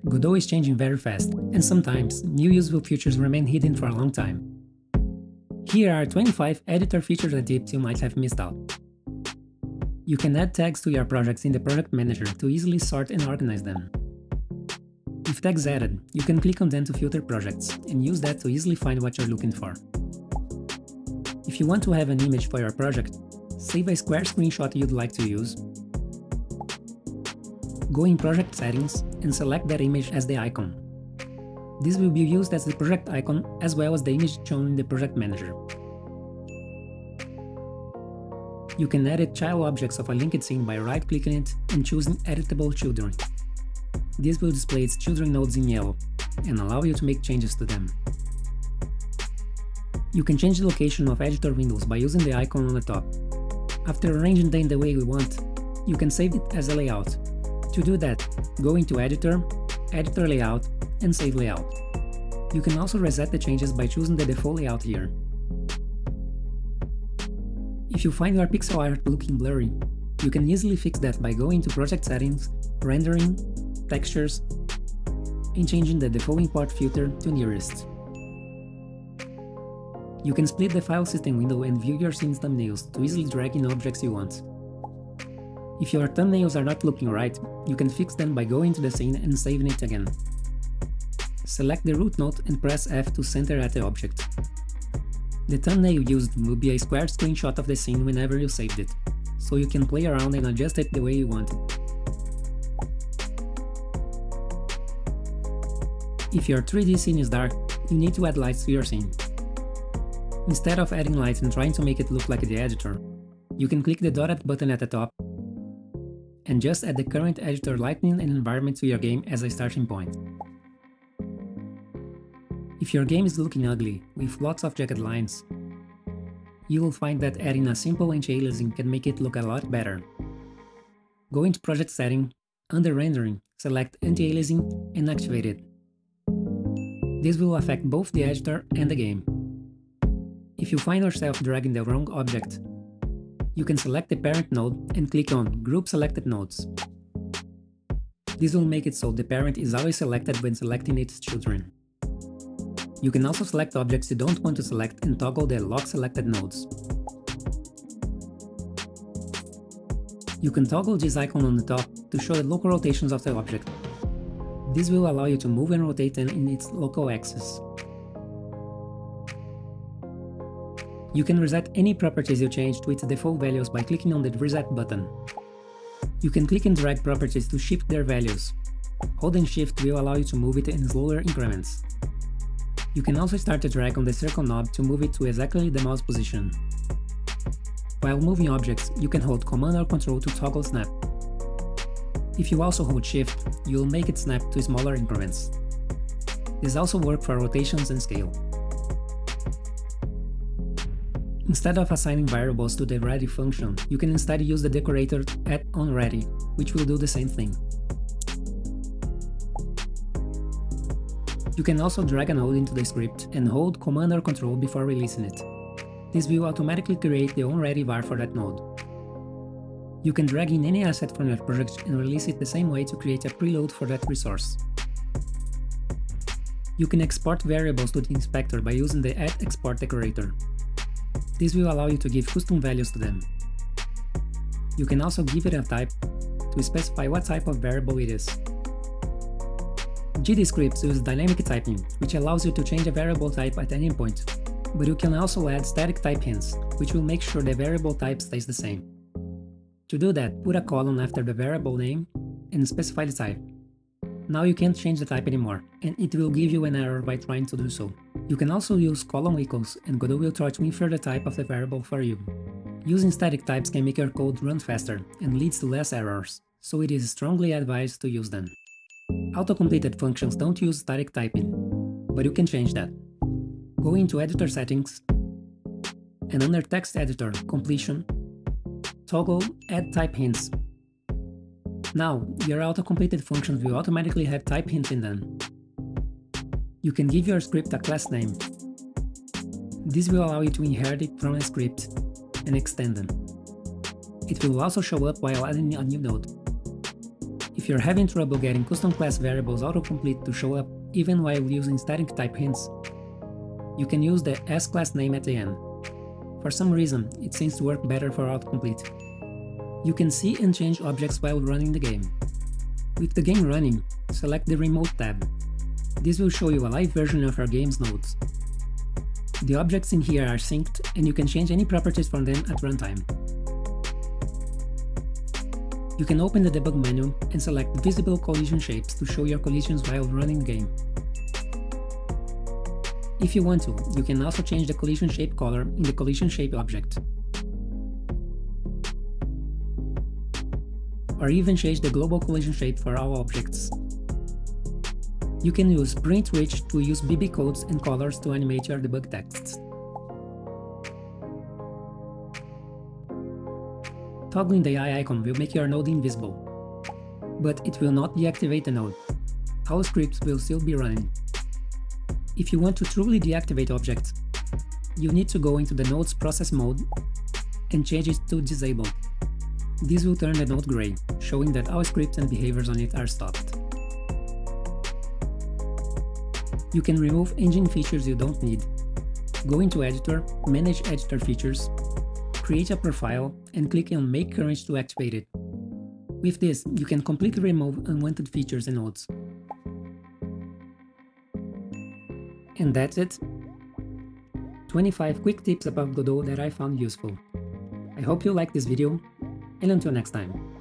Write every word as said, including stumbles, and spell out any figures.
Godot is changing very fast, and sometimes new useful features remain hidden for a long time. Here are twenty-five editor features and tips you might have missed out. You can add tags to your projects in the Project Manager to easily sort and organize them. With tags added, you can click on them to filter projects, and use that to easily find what you're looking for. If you want to have an image for your project, save a square screenshot you'd like to use, go in Project Settings and select that image as the icon. This will be used as the project icon as well as the image shown in the Project Manager. You can edit child objects of a linked scene by right-clicking it and choosing Editable Children. This will display its children nodes in yellow and allow you to make changes to them. You can change the location of editor windows by using the icon on the top. After arranging them the way we want, you can save it as a layout. To do that, go into Editor, Editor Layout, and Save Layout. You can also reset the changes by choosing the default layout here. If you find your pixel art looking blurry, you can easily fix that by going to Project Settings, Rendering, Textures, and changing the default import filter to Nearest. You can split the file system window and view your scene's thumbnails to easily drag in objects you want. If your thumbnails are not looking right, you can fix them by going to the scene and saving it again. Select the root node and press F to center at the object. The thumbnail used will be a square screenshot of the scene whenever you saved it, so you can play around and adjust it the way you want it. If your three D scene is dark, you need to add lights to your scene. Instead of adding lights and trying to make it look like the editor, you can click the dotted button at the top and just add the current editor lighting and environment to your game as a starting point. If your game is looking ugly, with lots of jagged lines, you will find that adding a simple anti-aliasing can make it look a lot better. Go into Project Setting, under Rendering, select Anti-aliasing and activate it. This will affect both the editor and the game. If you find yourself dragging the wrong object, you can select the parent node and click on Group Selected Nodes. This will make it so the parent is always selected when selecting its children. You can also select objects you don't want to select and toggle the Lock Selected Nodes. You can toggle this icon on the top to show the local rotations of the object. This will allow you to move and rotate them in its local axis. You can reset any properties you changed to its default values by clicking on the Reset button. You can click and drag properties to shift their values. Holding Shift will allow you to move it in slower increments. You can also start to drag on the circle knob to move it to exactly the mouse position. While moving objects, you can hold Command or Control to toggle snap. If you also hold Shift, you will make it snap to smaller increments. This also works for rotations and scale. Instead of assigning variables to the ready function, you can instead use the decorator at onReady, which will do the same thing. You can also drag a node into the script and hold Command or Control before releasing it. This will automatically create the onReady var for that node. You can drag in any asset from your project and release it the same way to create a preload for that resource. You can export variables to the inspector by using the Add Export decorator. This will allow you to give custom values to them. You can also give it a type to specify what type of variable it is. GDScript uses dynamic typing, which allows you to change a variable type at any point, but you can also add static type hints, which will make sure the variable type stays the same. To do that, put a colon after the variable name and specify the type. Now you can't change the type anymore, and it will give you an error by trying to do so. You can also use colon equals, and Godot will try to infer the type of the variable for you. Using static types can make your code run faster and leads to less errors, so it is strongly advised to use them. Auto-completed functions don't use static typing, but you can change that. Go into Editor Settings, and under Text Editor Completion, toggle Add Type Hints. Now, your auto-completed functions will automatically have type hints in them. You can give your script a class name. This will allow you to inherit it from a script and extend them. It will also show up while adding a new node. If If you're having trouble getting custom class variables autocomplete to show up even while using static type hints, you can use the S-class name at the end. For some reason, it seems to work better for autocomplete. You can see and change objects while running the game. With the game running, select the Remote tab. This will show you a live version of our game's nodes. The objects in here are synced, and you can change any properties from them at runtime. You can open the debug menu and select visible collision shapes to show your collisions while running the game. If you want to, you can also change the collision shape color in the collision shape object. Or even change the global collision shape for all objects. You can use print rich to use B B codes and colors to animate your debug texts. Toggling the eye icon will make your node invisible, but it will not deactivate the node. All scripts will still be running. If you want to truly deactivate objects, you need to go into the node's process mode and change it to disable. This will turn the node gray, showing that all scripts and behaviors on it are stopped. You can remove engine features you don't need. Go into Editor, Manage Editor Features, create a profile, and click on Make Current to activate it. With this, you can completely remove unwanted features and nodes. And that's it. twenty-five quick tips about Godot that I found useful. I hope you liked this video, and until next time.